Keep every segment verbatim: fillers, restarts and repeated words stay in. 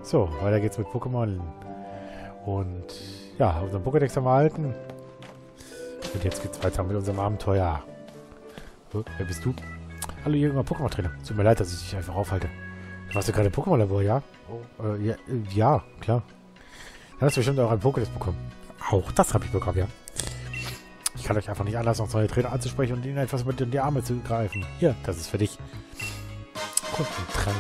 So, weiter geht's mit Pokémon. Und ja, unseren Pokédex haben wir erhalten. Und jetzt geht's weiter mit unserem Abenteuer. Oh, wer bist du? Hallo, junger Pokémon-Trainer. Tut mir leid, dass ich dich einfach aufhalte. Du warst ja gerade im Pokémon-Labor, ja? Oh, äh, ja, äh, ja, klar. Dann hast du bestimmt auch einen Pokédex bekommen. Auch das habe ich bekommen, ja. Ich kann euch einfach nicht anlassen, uns neue Trainer anzusprechen und ihnen etwas mit in die Arme zu greifen. Hier, das ist für dich. Guck, ein Trank.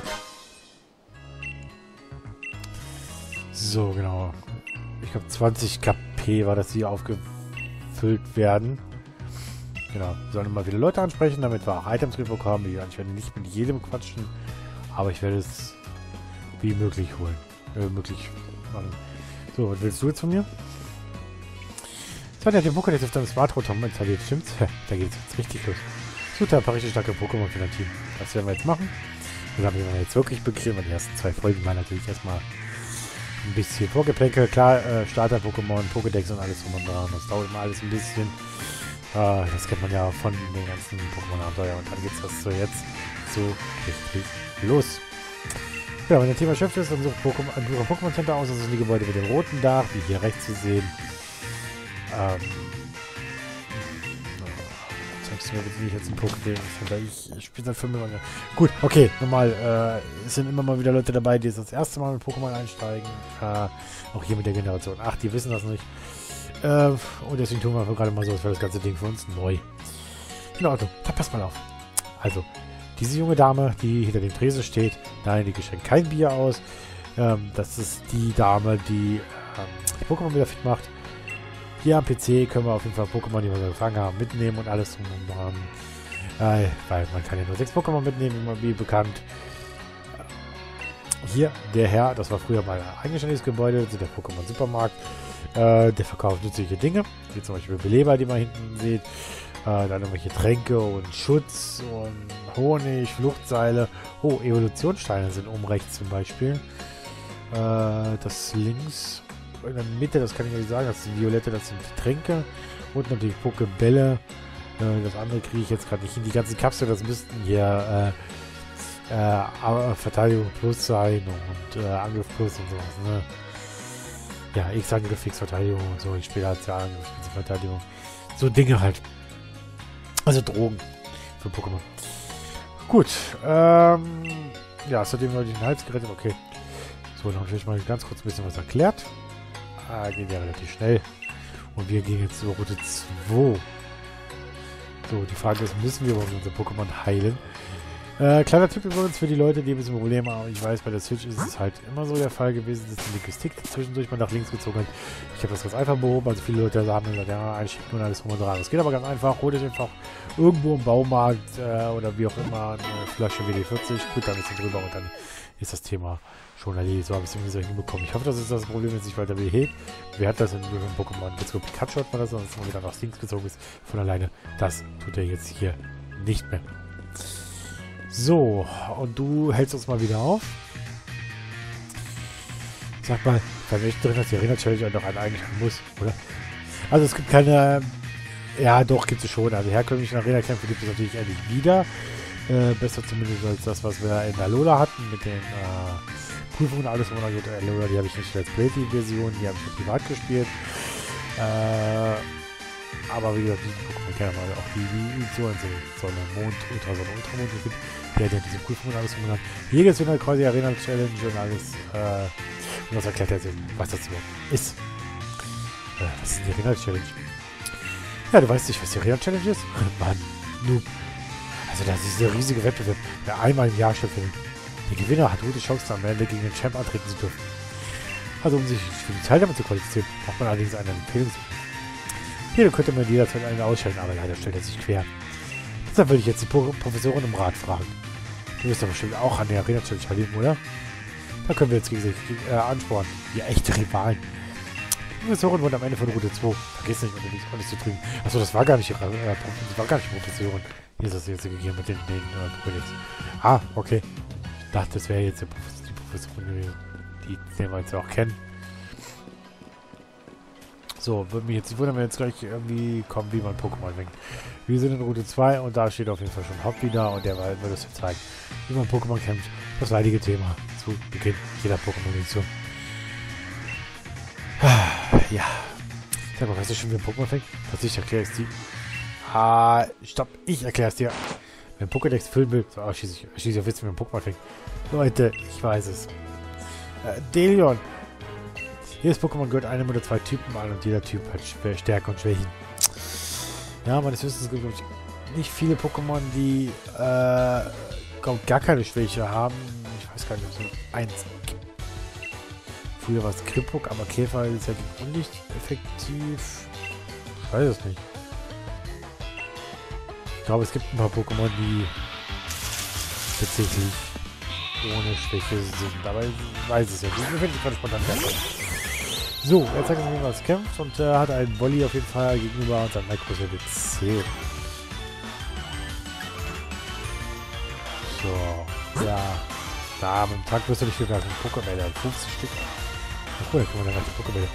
So, genau. Ich glaube, zwanzig K P war das, die aufgefüllt werden. Genau. Wir sollen immer wieder Leute ansprechen, damit wir auch Items bekommen. Ich werde nicht mit jedem quatschen, aber ich werde es wie möglich holen. Äh, möglich machen. So, was willst du jetzt von mir? So, der hat den Pokédex auf deinem Smartphone installiert, stimmt's? Da geht's jetzt richtig los. Super, ein paar richtig starke Pokémon für dein Team. Das werden wir jetzt machen. Das haben wir jetzt wirklich begriffen. Die ersten zwei Folgen waren natürlich erstmal ein bisschen Vorgeplänkel. Klar, äh, Starter-Pokémon, Pokédex und alles drum und dran. Das dauert immer alles ein bisschen. Äh, das kennt man ja von den ganzen Pokémon-Abenteuer. Und dann geht's das so jetzt so richtig los. Ja, wenn der Thema erschöpft ist, dann sucht Pokémon, ein Pokémon Center aus. Das sind die Gebäude mit dem roten Dach, wie hier rechts zu sehen. Ähm. Zeigst du mir bitte nicht jetzt ein Pokémon Center? Ich, ich spiele seit fünf Jahren. Gut, okay, nochmal. Äh, es sind immer mal wieder Leute dabei, die jetzt das erste Mal mit Pokémon einsteigen. Äh, auch hier mit der Generation acht, die wissen das nicht. Äh, und deswegen tun wir gerade mal so, als wäre das ganze Ding für uns neu. In Ordnung, da passt mal auf. Also, diese junge Dame, die hinter dem Tresen steht, nein, die geschenkt kein Bier aus. Ähm, das ist die Dame, die ähm, die Pokémon wieder fit macht. Hier am P C können wir auf jeden Fall Pokémon, die wir gefangen haben, mitnehmen und alles drum und dran. Äh, weil man kann ja nur sechs Pokémon mitnehmen, wie bekannt. Hier, der Herr, das war früher mal ein eigenständiges Gebäude, das ist der Pokémon Supermarkt. Äh, der verkauft nützliche Dinge, wie zum Beispiel Beleber, die man hinten sieht. Äh, dann irgendwelche Tränke und Schutz und Honig, Fluchtseile. Oh, Evolutionssteine sind oben rechts zum Beispiel. Äh, das links, in der Mitte, das kann ich nicht sagen, das ist die Violette, das sind die Tränke. Und natürlich Pokébälle. Äh, das andere kriege ich jetzt gerade nicht hin. Die ganzen Kapseln, das müssten hier äh, äh, Verteidigung Plus sein und äh, Angriff Plus und sowas, ne? Ja, X-Angriff, X-Verteidigung und so. Ich spiele halt ja Angriff, X-Verteidigung. So Dinge halt. Also Drogen für Pokémon. Gut. Ähm, ja, außerdem habe ich den Hals gerettet. Okay. So, dann habe ich euch mal ganz kurz ein bisschen was erklärt. Ah, geht ja relativ schnell. Und wir gehen jetzt zur Route zwei. So, die Frage ist, müssen wir überhaupt unser Pokémon heilen? Äh, kleiner Tipp übrigens für die Leute, die ein bisschen Probleme haben. Ich weiß, bei der Switch ist es halt immer so der Fall gewesen, dass der linke Stick zwischendurch mal nach links gezogen hat. Ich habe das ganz einfach behoben. Also viele Leute haben gesagt, ja, einschicken und alles drum und dran. Das geht aber ganz einfach. Holt euch einfach irgendwo im Baumarkt äh, oder wie auch immer eine Flasche W D vierzig. Gut, dann ein bisschen drüber und dann ist das Thema schon erledigt. So habe ich es irgendwie so hinbekommen. Ich hoffe, dass es das Problem jetzt nicht weiter behebt. Wer hat das in einem Pokémon? Jetzt so Pikachu hat man das, sonst mal wieder nach links gezogen ist. Von alleine. Das tut er jetzt hier nicht mehr. So, und du hältst uns mal wieder auf. Sag mal, ich war echt drin, dass die Arena-Challenge noch einen eigentlich haben muss, oder? Also es gibt keine... Ja, doch, gibt es schon. Also herkömmlichen Arena-Kämpfe gibt es natürlich endlich wieder. Äh, besser zumindest als das, was wir in Alola hatten, mit den äh, Prüfungen und alles. Und Alola, die habe ich nicht als Play-Version, die habe ich privat gespielt. Äh... Aber wie gesagt, diese Pokémon kennen wir auch die, die so und so, Sonne, Mond, Ultrasonne, Ultramond, es gibt, der hat diese Prüfungen und alles umgenannt. Hier gibt es wieder quasi Arena-Challenge und alles, äh, und das erklärt er sich, was das überhaupt ist. Äh, was ist die Arena-Challenge? Ja, du weißt nicht, was die Arena-Challenge ist? Mann, Noob. Also das ist dieser riesige Wettbewerb, der einmal im Jahr stattfindet. Der Gewinner hat gute Chancen, am Ende gegen den Champ antreten zu dürfen. Also um sich für die Teilnahme zu qualifizieren, braucht man allerdings eine Empfehlung. Hier könnte man jederzeit einen ausschalten, aber leider stellt er sich quer. Deshalb würde ich jetzt die Pro Professorin im Rat fragen. Du wirst doch bestimmt auch an der Arena-Challenge teilnehmen, oder? Da können wir jetzt gegen sich äh, anspornen. Die echte Rivalen. Die Professorin wurde am Ende von Route zwei. Vergiss nicht, unterwegs auch nicht zu trinken. Achso, das war gar nicht ihre, äh, das war gar nicht die Professorin. Hier ist das jetzt gegeben mit den, den äh, Pokédex. Ah, okay. Ich dachte, das wäre jetzt die, Prof die Professorin gewesen. Die, den wir jetzt auch kennen. So, würde mich jetzt nicht wundern, wenn jetzt gleich irgendwie kommen, wie man Pokémon fängt. Wir sind in Route zwei und da steht auf jeden Fall schon Hop wieder und der wird es jetzt zeigen, wie man Pokémon kämpft. Das leidige Thema zu Beginn jeder Pokémon-Edition. Ja. Sag mal, weißt du schon, wie ein Pokémon fängt? Tatsächlich erkläre ich es dir. Ah, stopp, ich erkläre es dir. Wenn Pokédex füllen will, so, oh, schieße ich, schieße ich auf Witz, wie ein Pokémon fängt. Leute, ich weiß es. Äh, Delion. Jedes Pokémon gehört einem oder zwei Typen an und jeder Typ hat Stärke und Schwächen. Ja, meines Wissens gibt es nicht viele Pokémon, die äh, gar keine Schwäche haben. Ich weiß gar nicht, ob es so eins gibt. Früher war es Krippuk, aber Käfer ist ja gegen Unlicht effektiv. Ich weiß es nicht. Ich glaube, es gibt ein paar Pokémon, die tatsächlich ohne Schwäche sind. Aber ich weiß es ja nicht. Mir fällt es gerade spontan besser. So, er zeigt uns, wie man es kämpft und äh, hat einen Volley auf jeden Fall gegenüber und sein Micro Level zehn. So, ja. Da, am Tag wirst du nicht viel werfen. Pokébälle, fünfzig Stück. Ach cool, guck mal, da die Pokébälle.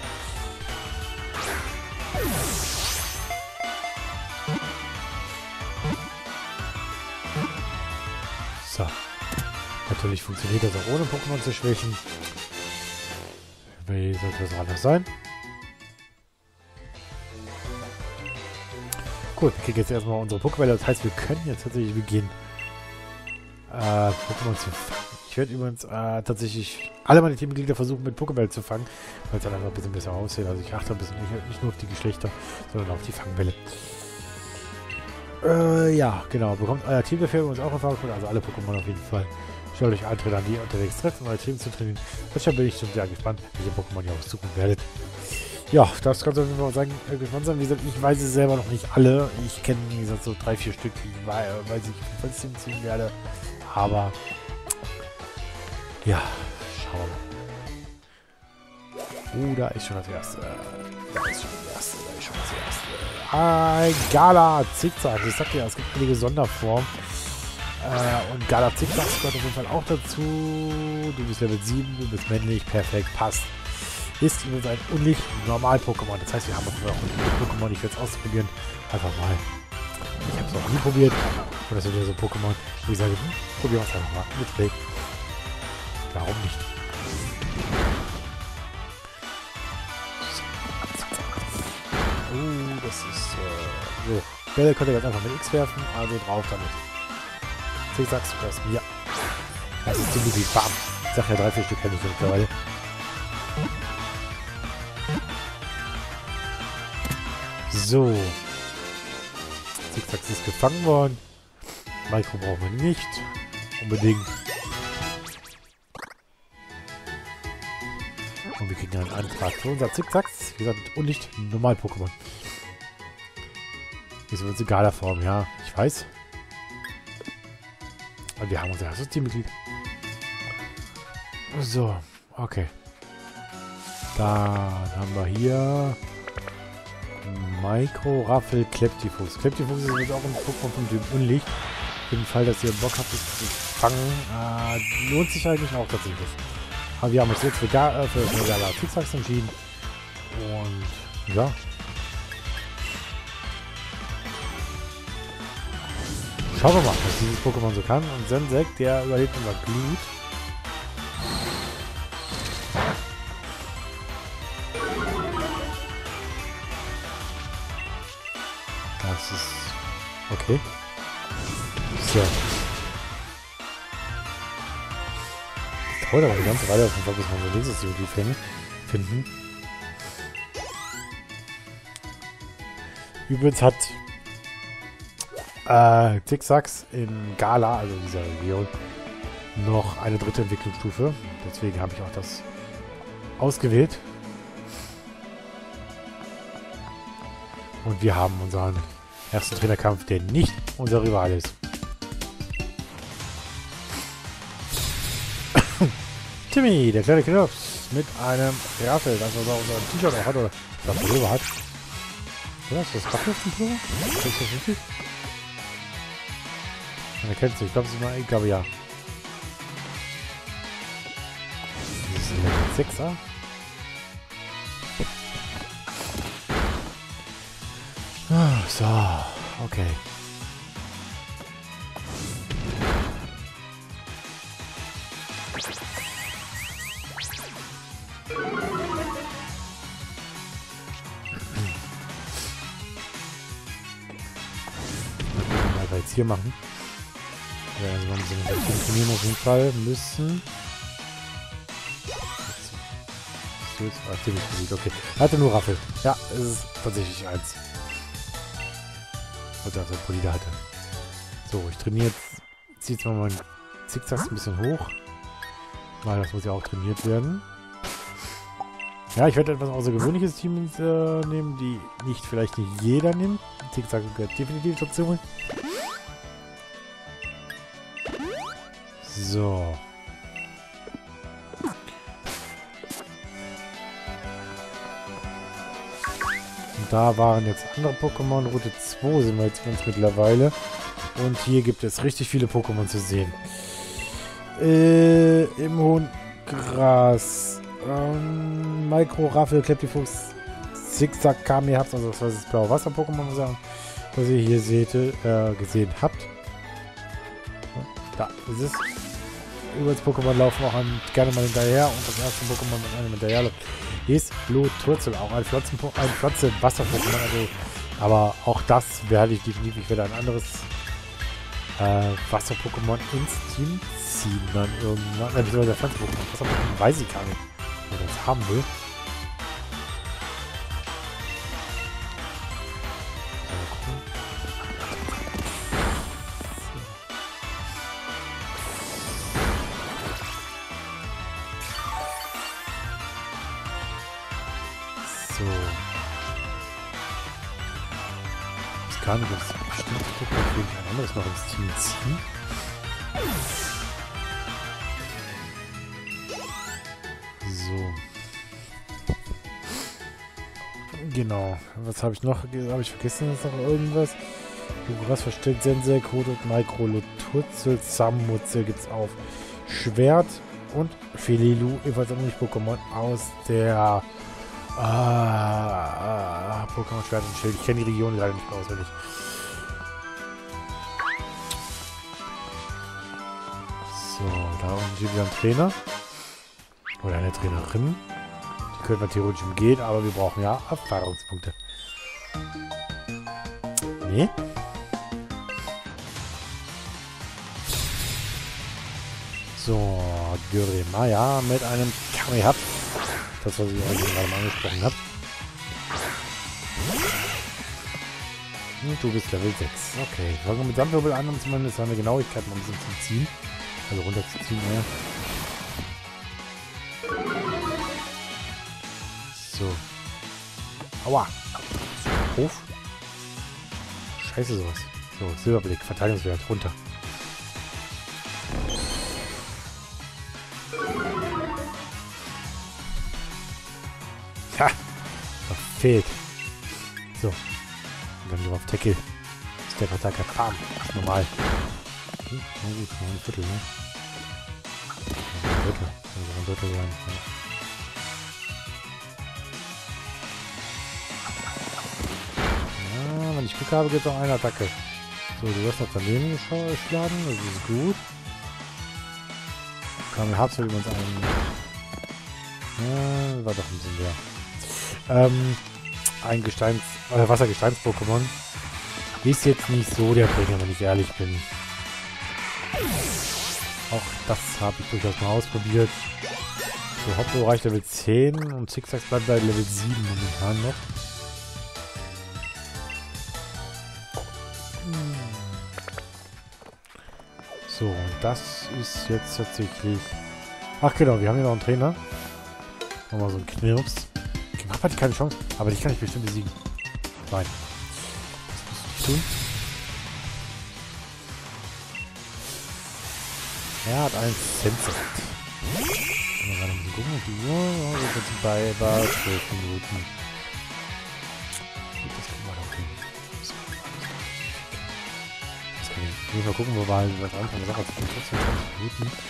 So. Natürlich funktioniert das auch ohne Pokémon zu schwächen. Wie sollte das anders sein? Gut, wir kriegen jetzt erstmal unsere Pokébälle. Das heißt, wir können jetzt tatsächlich beginnen, äh, Pokémon zu fangen. Ich werde übrigens äh, tatsächlich alle meine Teammitglieder versuchen, mit Pokébällen zu fangen, weil es dann einfach ein bisschen besser aussieht. Also ich achte ein bisschen nicht, nicht nur auf die Geschlechter, sondern auf die Fangbälle. Äh, ja, genau. Bekommt euer Teambefehl übrigens auch Erfahrungspunkte, also alle Pokémon auf jeden Fall. Stellt euch Eintritt an, die unterwegs treffen, um euer Team zu trainieren. Deshalb bin ich schon sehr gespannt, welche Pokémon ihr aussuchen werdet. Ja, das kannst du auf jeden Fall sagen, äh, gespannt sein. Wie gesagt, ich weiß es selber noch nicht alle. Ich kenne, wie gesagt, so drei, vier Stück, die ich weiß, weiß ich, was ich ziehen werde. Aber ja, schauen wir mal. Oh, da ist schon das erste. Da ist schon das erste. Da ist schon das erste. Ein Gala Zickzack. Ich sag ja, es gibt einige Sonderformen. Äh, und Gala Zickzack gehört auf jeden Fall auch dazu. Du bist Level sieben, du bist männlich, perfekt, passt. Ist übrigens ein Unlicht-Normal-Pokémon. Das heißt, wir haben auch ein Pokémon. Ich werde es ausprobieren. Einfach mal. Ich habe es noch nie probiert. Und das sind ja so Pokémon, wo ich sage, hm, probieren wir es einfach mal. Mit Play. Warum nicht? Oh, das ist äh, so. Bälle könnt ihr jetzt einfach mit X werfen, also drauf damit. Zickzacks, du hast mir. Das ist ziemlich wie Bam. Ich sag ja, drei, vier Stück kenne ich mittlerweile. So. Zickzacks ist gefangen worden. Micro brauchen wir nicht. Unbedingt. Und wir kriegen einen Antrag für unser Zickzacks. Wie gesagt, und nicht Normal-Pokémon. Ist unsere Gala-Form, ja. Ich weiß. Und wir haben unser erstes Teammitglied. So, okay. Dann haben wir hier Micro Raffel Kleptifus. Kleptifus ist übrigens auch ein Pokémon vom Typ Unlicht. Für den Fall, dass ihr Bock habt, es zu fangen, äh, lohnt sich eigentlich auch tatsächlich. Aber wir haben uns jetzt für, Ga äh, für Gala Zickzacks entschieden. Und ja. Schauen wir mal, was dieses Pokémon so kann. Und Sensek, der überlebt immer Glut. Das ist okay. So. Das dauert aber eine ganze Weile, bis wir unser nächstes Beauty finden. Übrigens hat äh, Zickzacks in Gala, also dieser Region, noch eine dritte Entwicklungsstufe. Deswegen habe ich auch das ausgewählt. Und wir haben unseren ersten Trainerkampf, der nicht unser Rival ist. Timmy, der kleine Knirps, mit einem Raffel, das was er unser T-Shirt auch hat, oder das Pullover hat. Oder ist das Kaffee-Pullover? Ist das richtig? Man erkennt es, ich glaube, es ist mal, ich glaube ja. Das ist ein Sechser. So, okay. jetzt hier machen. Ja, also wir haben so ein bisschen trainieren auf jeden Fall müssen. So ist ah, ziemlich besiegt, okay. Er hatte nur Raffel. Ja, es ist tatsächlich eins. Und das der Polida hatte. So, ich trainiere jetzt. Ziehe jetzt mal meinen Zickzacks ein bisschen hoch. Weil das muss ja auch trainiert werden. Ja, ich werde etwas außergewöhnliches Team äh, nehmen, die nicht vielleicht nicht jeder nimmt. Zickzack gehört definitiv dazu. So. Und da waren jetzt andere Pokémon. Route zwei sind wir jetzt ganz mittlerweile. Und hier gibt es richtig viele Pokémon zu sehen. Äh, im hohen Gras. Ähm, Micro, Raffel, Kleptifuchs, Zigzag, Kamehaps, also das war das blaue Wasser-Pokémon, muss ich sagen, was ihr hier seht, äh, gesehen habt. Da ist es. Über das Pokémon laufen auch an, gerne mal hinterher und das erste Pokémon, das einem hinterherläuft, ist Bluturzel, auch ein Pflanzen-Pokémon, ein Pflanze-Wasser-Pokémon, also, aber auch das werde ich definitiv, ich werde ein anderes äh, Wasser-Pokémon ins Team ziehen dann irgendwann, äh, beziehungsweise Pflanzen-Pokémon, Wasser-Pokémon weiß ich gar nicht. Das haben will. So. Ich kann nicht, das bestimmt gucken, ob wir ein anderes noch ins Team ziehen. So. Genau. Was habe ich noch? Habe ich vergessen? Ist noch irgendwas? Was verstellt Sensei, Kodo, Micro, Luturzel, Samutze gibt's auf. Schwert und Felilu, ebenfalls auch nicht Pokémon aus der ah, Pokémon Schwert und Schild. Ich kenne die Region leider nicht mehr auswendig. So, da unten steht wieder ein Trainer. Oder eine Trainerin. Die können wir theoretisch umgehen, aber wir brauchen ja Erfahrungspunkte. Nee. So, Güremaya mit einem Kamehaps. Das, was ich eigentlich gerade mal angesprochen habe. Und du bist Level sechs. Okay, fangen wir mit Sandwirbel an, um zumindest seine Genauigkeit mal ein bisschen zu ziehen. Also runterzuziehen, ja. So. Aua. Hof. Scheiße sowas. So, Silberblick, Verteidigungswert, runter. Ha! Verfehlt. So. Und dann gehen wir auf Tackle. Step Attacker. Bam. Das ist normal. Hm, na gut, noch ein Viertel, ne? Ein Drittel. Also ein Drittel sein. Ja. Wenn ich Glück habe, gibt es auch eine Attacke. So, du wirst noch daneben geschlagen, das ist gut. Kamehaps will übrigens einen. Ja, war doch ein bisschen leer. Ähm, ein Gesteins-, äh, Wassergesteins-Pokémon ist jetzt nicht so der Bringer, wenn ich ehrlich bin. Auch das habe ich durchaus mal ausprobiert. So, Hoplo reicht Level zehn und Zigzags bleibt bei Level sieben momentan noch. So, und das ist jetzt tatsächlich... Ach genau, wir haben hier noch einen Trainer. Nochmal so einen Knirps. Gemacht hat keine Chance, aber die kann ich bestimmt besiegen. Nein. Das musst du nicht tun. Er hat einen Sensor. Mal gerade ein bisschen gucken auf die Uhr. Ja, wir sind bei, bei zwölf Minuten. Das kriegen wir doch hin. Ich muss mal gucken, wo wir halt was anfangen. Sache fünfundzwanzig Minuten.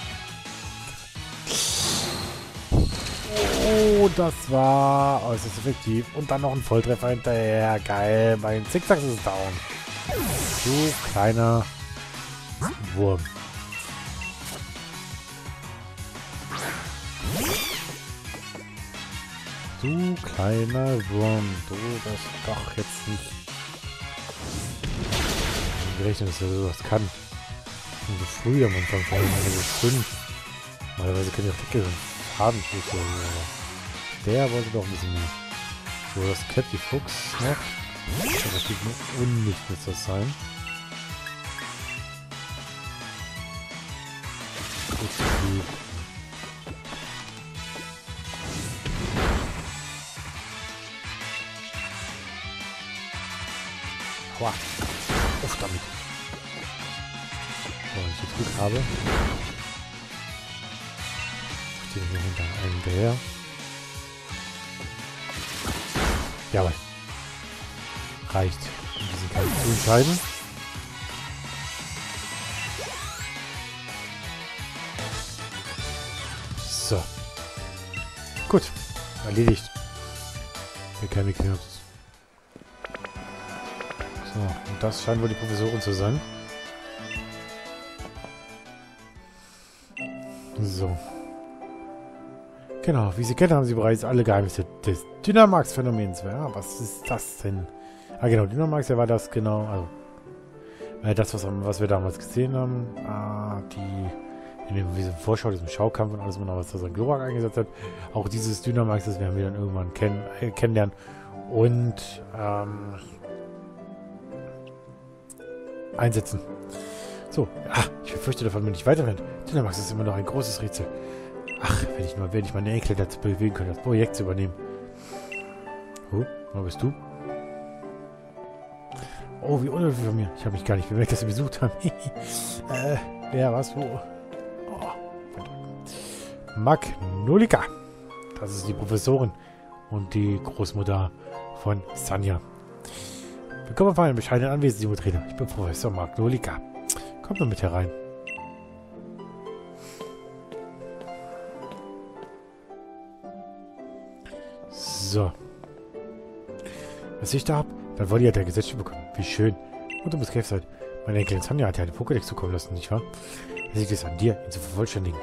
Oh, das war äußerst effektiv. Und dann noch ein Volltreffer hinterher. Geil. Mein Zickzack ist es down. Du kleiner Wurm. Du kleiner Wurm. Du das doch jetzt nicht. gerechnet, dass er sowas kann. Und so früh am Anfang, vor allem wenn er so fünf. Normalerweise kann ich auch dicke Fadenschlüsse. Der wollte doch ein bisschen mehr. So, das Cappy Fuchs noch. Das wird natürlich nur unnichtig das sein. Gut, so viel. Aua. Uff, damit. So, wenn ich jetzt Glück habe. Ich stehe hier hinter einem hinterher. Jawohl. Reicht, um diesen Kampf zu entscheiden. So. Gut. Erledigt. Der keine Knirps. So, und das scheint wohl die Professorin zu sein. So. Genau, wie Sie kennen, haben Sie bereits alle Geheimnisse des Dynamax-Phänomens. Ja, was ist das denn? Ah, genau, Dynamax, ja war das, genau. Also, äh, das, was, was wir damals gesehen haben. Ah, die, in dem, diesem Vorschau, diesem Schaukampf und alles, was da so ein Glurak eingesetzt hat. Auch dieses Dynamax, das werden wir dann irgendwann kenn äh, kennenlernen. Und, ähm, einsetzen. So, ah, ich befürchte davon, wenn ich weiterrennt. Dynamax ist immer noch ein großes Rätsel. Ach, wenn ich nur, wenn ich meine Enkel dazu bewegen könnte, das Projekt zu übernehmen. Oh, wo bist du? Oh, wie unhöflich von mir. Ich habe mich gar nicht bemerkt, dass Sie besucht haben. äh, wer, was, wo? Oh, Magnolika. Das ist die Professorin und die Großmutter von Sanja. Willkommen auf meinem bescheidenen Anwesen, Simo-Trainer. Ich bin Professor Magnolika. Kommt nur mit herein. So. Was ich da hab, dann wollte ja der Gesetz bekommen. Wie schön. Und du musst Kev sein. Meine Enkelin Sanja hat ja eine Pokédex zukommen lassen, nicht wahr? Es liegt es an dir, ihn zu vervollständigen.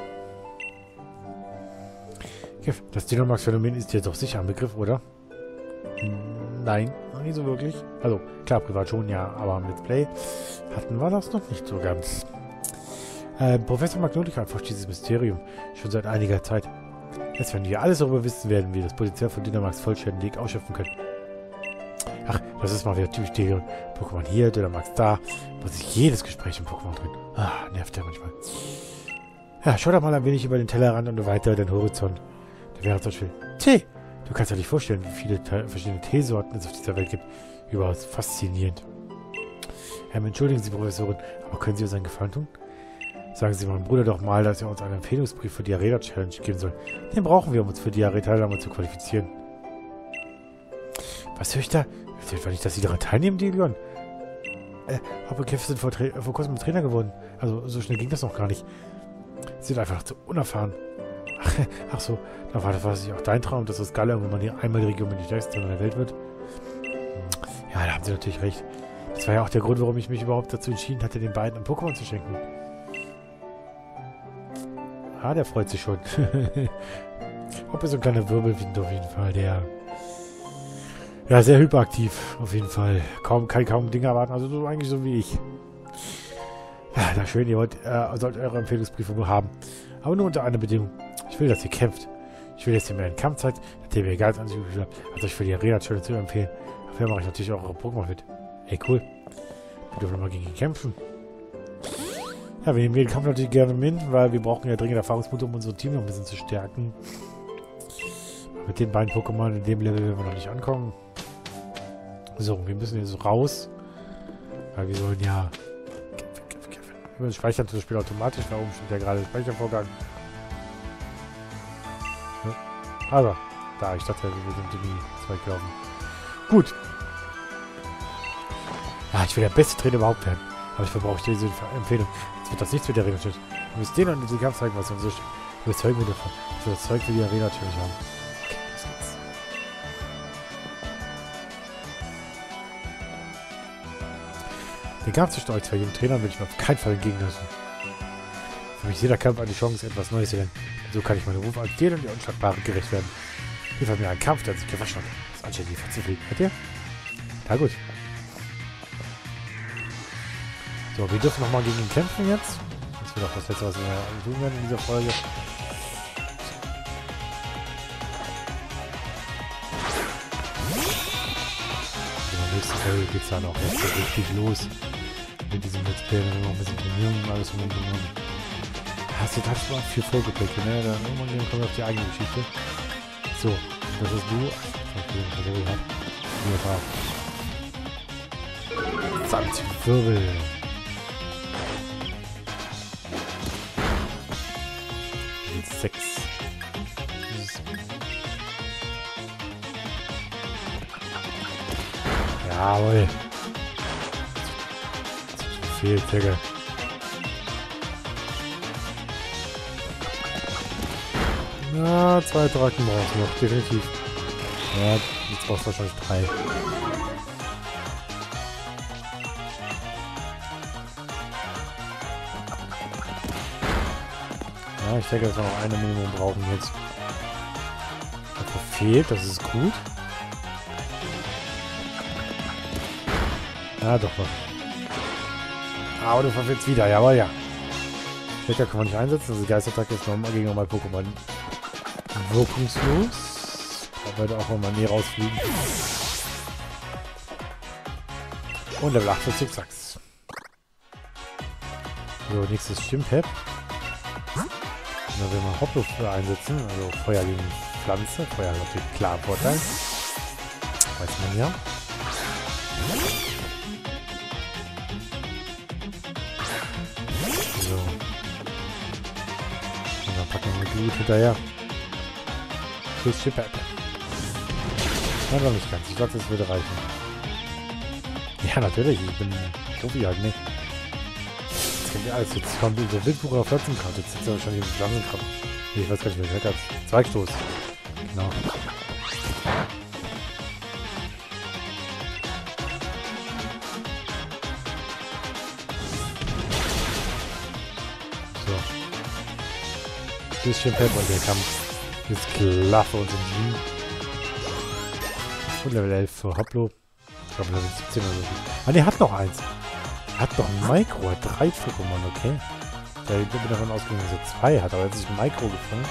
Kev, das Dynamax-Phänomen ist dir doch sicher ein Begriff, oder? Nein, noch nie so wirklich. Also, klar, privat schon, ja, aber im Let's Play hatten wir das noch nicht so ganz. Äh, Professor Magnolika erforscht dieses Mysterium schon seit einiger Zeit. Jetzt, wenn wir alles darüber wissen, werden wir das Potenzial von Dynamax vollständig ausschöpfen können. Ach, das ist mal wieder typisch Digimon. Pokémon hier, Dynamax da. Muss ich jedes Gespräch im Pokémon drin. Ah, nervt ja manchmal. Ja, schau doch mal ein wenig über den Tellerrand und weiter den Horizont. Da wäre zum Beispiel Tee. Du kannst dir nicht vorstellen, wie viele verschiedene Teesorten es auf dieser Welt gibt. Überaus faszinierend. Ähm, entschuldigen Sie, Professorin, aber können Sie uns einen Gefallen tun? Sagen Sie meinem Bruder doch mal, dass er uns einen Empfehlungsbrief für die Arena-Challenge geben soll. Den brauchen wir, um uns für die Arena-Teilnahme zu qualifizieren. Was höre ich da? Ich weiß nicht, dass Sie daran teilnehmen, Delion. Äh, Hop und Kev sind vor, vor kurzem Trainer geworden. Also, so schnell ging das noch gar nicht. Sie sind einfach zu unerfahren. Ach, ach so, da war das war auch dein Traum, dass das Galle irgendwann mal einmal die Region mit die stärkste in der Welt wird. Ja, da haben Sie natürlich recht. Das war ja auch der Grund, warum ich mich überhaupt dazu entschieden hatte, den beiden ein Pokémon zu schenken. Ah, der freut sich schon. Ob er so ein kleiner Wirbelwind auf jeden Fall, der... Ja, sehr hyperaktiv, auf jeden Fall. Kaum, kann kaum Dinge erwarten, also so eigentlich so wie ich. Ja, na schön, ihr wollt, äh, sollt eure Empfehlungsbriefe nur haben. Aber nur unter einer Bedingung. Ich will, dass ihr kämpft. Ich will, dass ihr mir einen Kampf zeigt, nachdem ihr egal an sich gefühlt habt. Also ich will die Arena-Challenge zu empfehlen. Dafür mache ich natürlich auch eure Pokémon mit. Ey, cool. Wir dürfen nochmal gegen ihn kämpfen. Ja, wir nehmen den Kampf natürlich gerne mit, weil wir brauchen ja dringend Erfahrungspunkte, um unser Team noch ein bisschen zu stärken. Mit den beiden Pokémon in dem Level werden wir noch nicht ankommen. So, wir müssen jetzt raus. Weil wir sollen ja... Kämpfen, kämpfen, kämpfen. Wir speichern das Spiel automatisch. Da oben steht ja gerade der Speichervorgang. Ja. Also, da, ich dachte, wir würden die zwei kaufen. Gut. Ah, ich will der beste Trainer überhaupt werden. Aber ich verbrauche diese Empfehlung. Jetzt wird das nichts mit der Arena-Challenge. Wir müssen denen an diesem Kampf zeigen, was wir uns so überzeugen wir davon, dass wir das Zeug für die Arena-Challenge haben. Okay, los geht's. Den Kampf zwischen euch zwei jungen Trainern will ich mir auf keinen Fall entgegenlassen. Für mich ist jeder Kampf eine Chance, etwas Neues zu lernen. So kann ich meinen Ruf als Tier und die Unschlagbare gerecht werden. Hier von mir ein Kampf, der sich gewaschen hat. Das ist anständig verzufrieden. Hört ihr? Na gut. So, wir dürfen nochmal gegen ihn kämpfen jetzt. Das wird auch das letzte, was wir tun werden in dieser Folge. In der nächsten Folge geht es dann auch jetzt so richtig los. Mit diesem Let's Play, wenn wir noch ein bisschen trainieren und alles um und um. Hast du das mal viel vorgeprägt, ne? Dann irgendwann kommen wir auf die eigene Geschichte. So, das ist du. zwanzig Wirbel. Jetzt sechs. Jawohl. Fehlt, Digga. Na, zwei Drachen brauchst du noch, definitiv. Ja, jetzt brauchst du wahrscheinlich drei. Ja, ich denke, dass wir noch eine Minimum brauchen jetzt. Das verfehlt, das ist gut. Ja, doch noch. Aber du verfehlst wieder, jawohl, ja. Stecker kann man nicht einsetzen, also Geistattacke ist normal gegen normal Pokémon wirkungslos. Da wird auch mal näher rausfliegen. Und Level acht für Zickzacks. So, nächstes Stimpep. Da werden wir Hoplo einsetzen, also Feuer gegen Pflanze. Feuer hat natürlich klar Vorteil. Weiß man ja. So. Und dann packen wir Blut hinterher. Tschüss, Chipper. Nein, noch nicht ganz. Ich glaube, das würde reichen. Ja, natürlich. Ich bin Profi halt nicht. Jetzt kennt ihr alles. Jetzt kommt dieser Wildbucher auf vierzehn Grad. Jetzt sitzt er wahrscheinlich im Pflanzenkraft. Ich weiß gar nicht, wer das hat. Zweigstoß. Genau. So. Bisschen Pep und der Kampf ist klar für uns entschieden. Und Level elf für Hoplo. Ich glaube Level siebzehn oder so. Ah, der hat noch eins. Er hat noch ein Micro. Er hat drei Pokémon, okay. Da bin ich davon ausgegangen, dass er zwei hat, aber er hat sich ein Micro gefangen.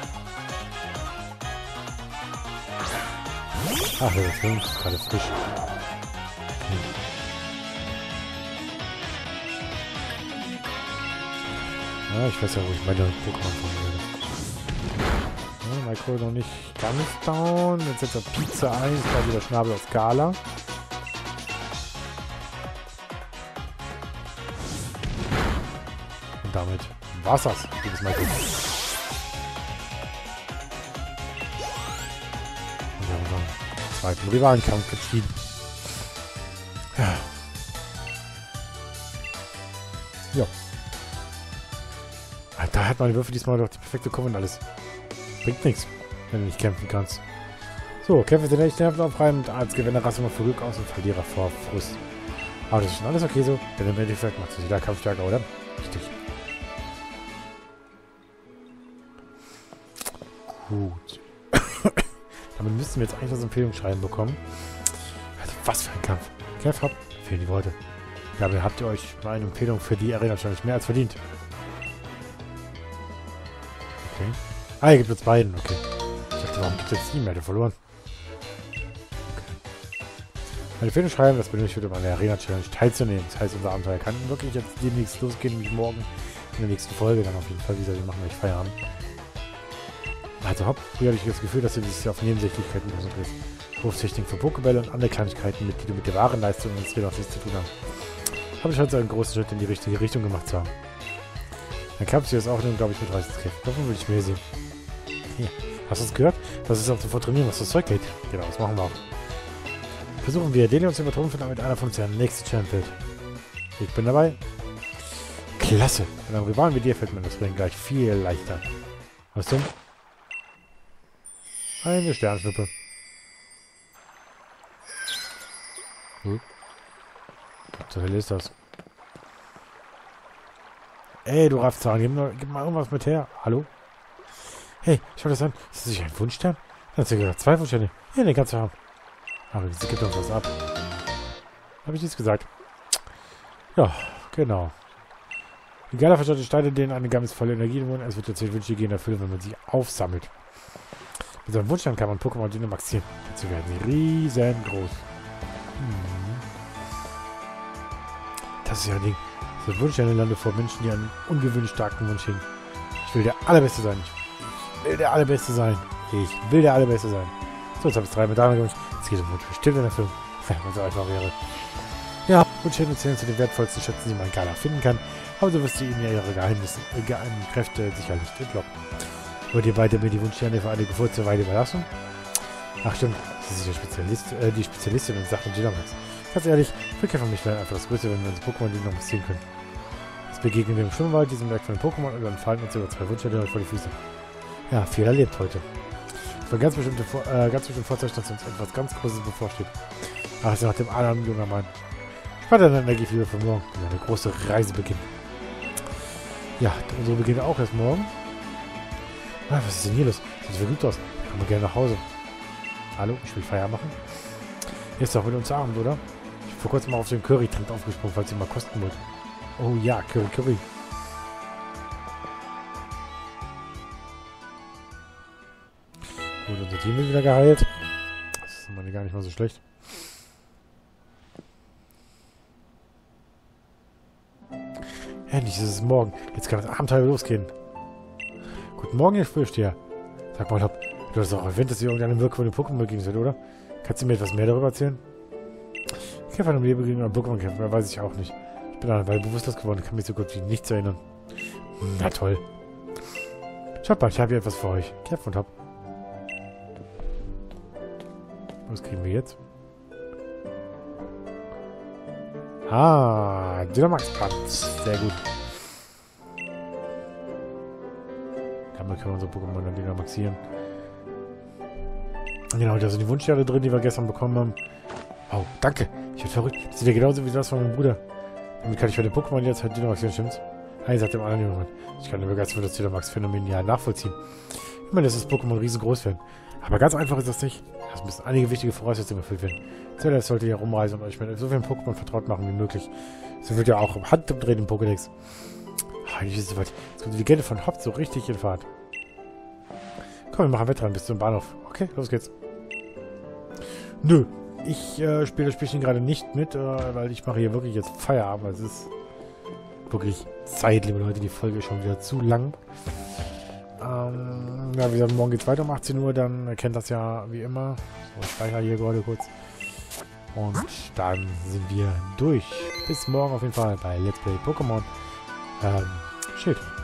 Ach, Level fünf ist gerade frisch. Okay. Ja, ich weiß ja, wo ich meine Pokémon von will. Ja, Micro noch nicht ganz down. Jetzt setzt er Pizza ein. Das war wieder Schnabel auf Skala. Und damit war's das, liebes Micro. Und wir haben unseren zweiten Rivalenkampf entschieden. Ja. Ja. Da hat meine Würfel diesmal doch die perfekte Kombo und alles. Bringt nichts, wenn du nicht kämpfen kannst. So, Kämpfe sind echt nervenaufreibend. Als Gewinner rasten wir vor Glück aus und Verlierer vor Frust. Aber das ist schon alles okay so, denn im Endeffekt macht es wieder Kampfstärker, oder? Richtig. Gut. Damit müssten wir jetzt eigentlich das Empfehlungsschreiben bekommen. Also, was für ein Kampf. Kev, habt, fehlen die Worte. Dabei habt ihr euch meine Empfehlung für die Arena wahrscheinlich mehr als verdient. Okay. Ah, hier gibt es beiden, okay. Ich dachte, warum gibt es jetzt nie mehr? Der verloren. Okay. Meine Empfehlung schreiben, das benötigt wird, um an der Arena-Challenge teilzunehmen. Das heißt, unser Abenteuer kann wirklich jetzt demnächst losgehen, nämlich morgen in der nächsten Folge dann auf jeden Fall. Wie gesagt, wir machen gleich Feierabend. Also hopp, früher hatte ich das Gefühl, dass du dich auf Nebensächlichkeiten konzentrierst. Wurftechnik für Pokébälle und andere Kleinigkeiten, mit die du mit der wahren Leistung und Skill nichts zu tun hast. Habe ich heute einen großen Schritt in die richtige Richtung gemacht zu haben. Dann klappt sie das auch nun, glaube ich, mit dreißig Kräften. Davon will ich mehr sehen. Hier. Hast du es gehört? Das ist auch sofort trainieren, was das Zeug geht. Genau, das machen wir auch. Versuchen wir, Delion zu übertrumpfen, damit einer von uns der nächste Champ wird. Ich bin dabei. Klasse. Wenn einem Rivalen wie dir fällt mir das Rennen gleich viel leichter. Was denn? Eine Sternschnuppe. Hm. Was zur Hölle ist das? Ey, du Raffzahn, gib, gib mal irgendwas mit her. Hallo? Hey, schau das an. Ist das nicht ein Wunschstern? Dann hast du gesagt, zwei Wunschsterne. Ja, den kannst du haben. Aber sie gibt uns was ab. Habe ich nichts gesagt. Ja, Genau. Die Gala verstaute Steine, denen eine ganz volle Energie wohnen. Es wird tatsächlich Wünsche gehen erfüllen, wenn man sie aufsammelt. Mit so einem Wunschstand kann man Pokémon Dynamaxieren. Dazu werden sie riesengroß. Hm. Das ist ja ein Ding. So Wunschsterne lande vor Menschen, die einen ungewöhnlich starken Wunsch hegen. Ich will der Allerbeste sein. Ich will der Allerbeste sein. Ich will der Allerbeste sein. So, jetzt habe ich drei Medaillen gewünscht. Jetzt geht es um Wunsch bestimmt in Erfüllung. Wenn man so einfach wäre. Ja, Wunschstände zählen zu den wertvollsten Schätzen, die man in Gala finden kann. Aber so wirst du ihnen ja ihre Geheimnisse, äh, geheimen Kräfte sicher nicht entlocken. Wollt ihr beide mir die Wunschsterne für eine kurze Weile überlassen? Ach stimmt, sie ist die, Spezialist, äh, die Spezialistin in Sachen Dynamax. Ganz ehrlich, Rückkehr von mich wäre einfach das Größte, wenn wir unsere Pokémon Dynamaxieren können. Jetzt begegnen wir im Schwimmwald diesem Werk von den Pokémon und dann fallen uns über zwei Wunschsterne vor die Füße. Ja, viel erlebt heute. Ich war ganz bestimmt, äh, ganz bestimmt Vorzeichen, dass uns etwas ganz Großes bevorsteht. Ach, ist ja nach dem anderen junger Mann. Spart deine Energie für morgen, wenn eine große Reise beginnt. Ja, unsere beginnt auch erst morgen. Ah, was ist denn hier los? Sieht verrückt aus. Kommen wir gerne nach Hause. Hallo, ich will Feier machen. Hier ist doch mit uns Abend, oder? Ich bin vor kurzem mal auf den Curry-Trend aufgesprungen, falls ihr mal kosten wollt. Oh ja, Curry, Curry. Gut, unser Team wird wieder geheilt. Das ist immer gar nicht mal so schlecht. Endlich ist es morgen. Jetzt kann das Abenteuer losgehen. Guten Morgen, ihr Frühsteher. Sag mal, Hopp, du hast auch erwähnt, dass ihr irgendeinem Wirkung von den Pokémon begegnet seid, oder? Kannst du mir etwas mehr darüber erzählen? Ich kämpfe an einem Leben gegen einen Pokémon kämpfen, mehr weiß ich auch nicht. Ich bin an einer Weile bewusstlos geworden, kann mich so gut wie nichts erinnern. Na toll. Schaut mal, ich habe hier etwas für euch. Kämpf und Hopp. Was kriegen wir jetzt? Ah, Dynamax-Band. Sehr gut. Damit können wir unsere Pokémon dann dynamaxieren. Genau, da sind die Wunschsterne drin, die wir gestern bekommen haben. Oh, danke. Ich bin verrückt. Das sieht ja genauso wie das von meinem Bruder. Damit kann ich für den Pokémon jetzt halt dynamaxieren, stimmt's? Eins sagt dem anderen jemand. Ich kann die Begeisterung für das Dynamax-Phänomen ja nachvollziehen. Ich meine, dass das Pokémon riesengroß werden. Aber ganz einfach ist das nicht. Es müssen einige wichtige Voraussetzungen erfüllt werden. Zuerst solltet ihr rumreisen und euch mit so vielen Pokémon vertraut machen wie möglich. So wird ja auch Handumdrehen im Pokédex. Eigentlich ist es soweit. Jetzt kommt die Legende von Hopp so richtig in Fahrt. Komm, wir machen Wettrennen bis zum Bahnhof. Okay, los geht's. Nö, ich äh, spiele das Spielchen gerade nicht mit, äh, weil ich mache hier wirklich jetzt Feierabend. Es ist wirklich Zeit, liebe Leute. Die Folge ist schon wieder zu lang. Ähm, ja, wie gesagt, morgen geht's weiter um achtzehn Uhr. Dann erkennt das ja wie immer. So, ich speichere hier gerade kurz. Und dann sind wir durch. Bis morgen auf jeden Fall bei Let's Play Pokémon. Ähm, Schild.